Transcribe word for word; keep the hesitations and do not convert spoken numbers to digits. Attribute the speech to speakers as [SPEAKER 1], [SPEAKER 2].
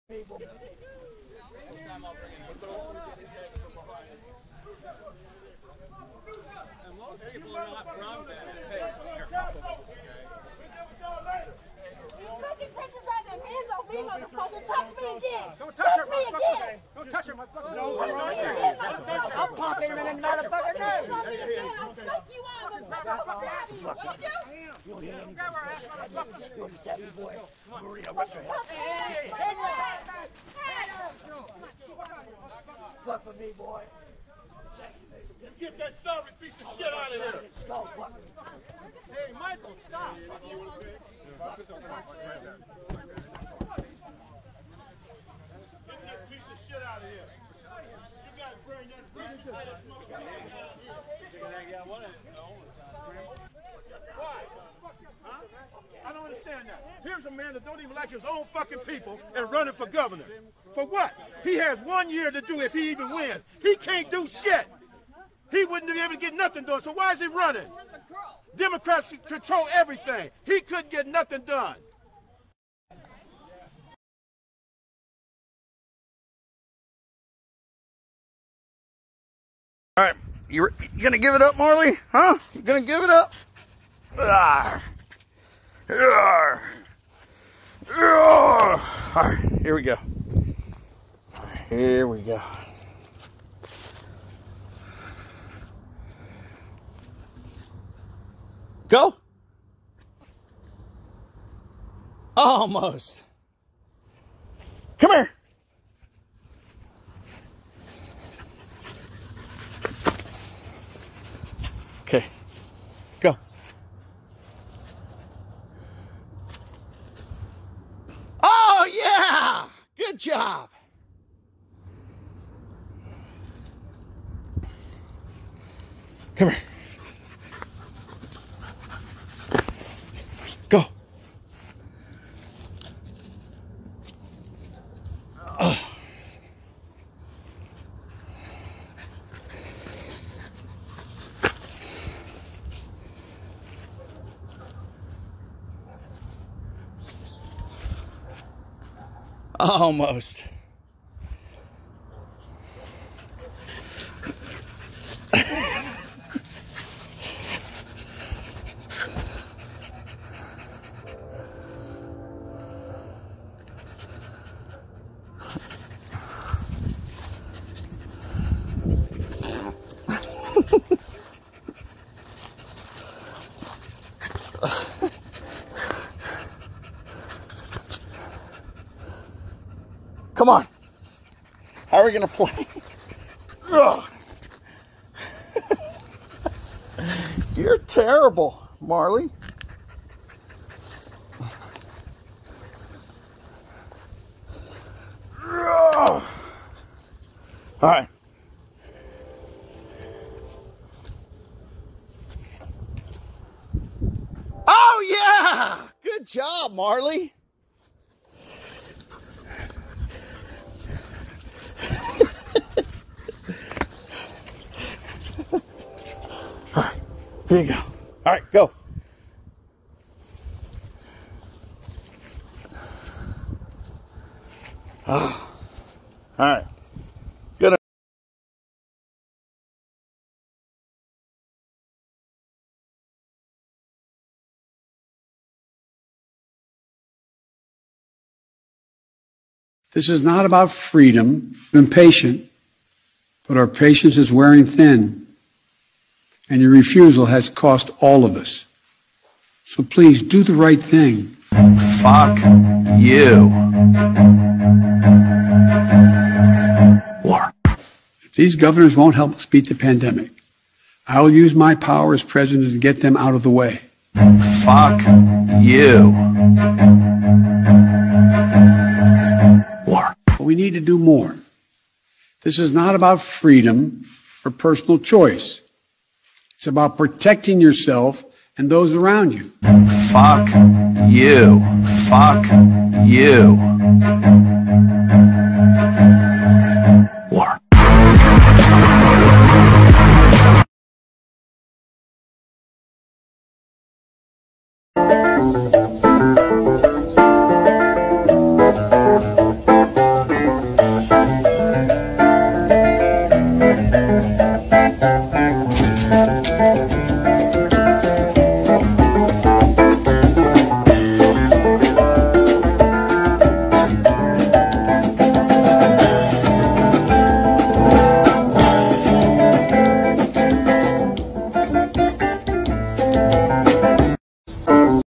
[SPEAKER 1] people.
[SPEAKER 2] Don't touch her, me again. Don't touch her, motherfucker.
[SPEAKER 1] I'll pop him in the motherfucker nose.
[SPEAKER 2] I'll fuck you up, motherfucker.
[SPEAKER 1] You'll hit him. You'll stab me, boy. Maria, rip your head.
[SPEAKER 2] Hey,
[SPEAKER 1] Fuck with me, boy.
[SPEAKER 3] Get that sorry piece of shit out of here.
[SPEAKER 1] No, fuck me.
[SPEAKER 2] hey, Michael, stop.
[SPEAKER 3] Get that piece of shit out of here. You gotta bring that piece of shit out of here. Why? Huh? I don't understand that. Here's a man that don't even like his own fucking people and running for governor. For what? He has one year to do if he even wins. He can't do shit. He wouldn't be able to get nothing done. So why is he running? Democrats control everything. He couldn't get nothing done.
[SPEAKER 4] All right, you you gonna give it up, Marley? Huh? You gonna give it up? Ah. Ah. Ah. All right, here we go. Here we go. Go. Almost. Come here. Okay, go. Oh, yeah! Good job. Come here. Go. Oh. Almost. Come on. How are we going to play? You're terrible, Marley. All right. Oh, yeah. Good job, Marley. All right, here you go. All right, go. Oh. All right, good.
[SPEAKER 5] This is not about freedom. Been patient, but our patience is wearing thin. And your refusal has cost all of us. So please do the right thing.
[SPEAKER 4] Fuck you.
[SPEAKER 5] War. If these governors won't help us beat the pandemic, I will use my power as president to get them out of the way.
[SPEAKER 4] Fuck you.
[SPEAKER 5] War. But we need to do more. This is not about freedom or personal choice. It's about protecting yourself and those around you.
[SPEAKER 4] Fuck you. Fuck you.
[SPEAKER 5] War.
[SPEAKER 6] Thank you.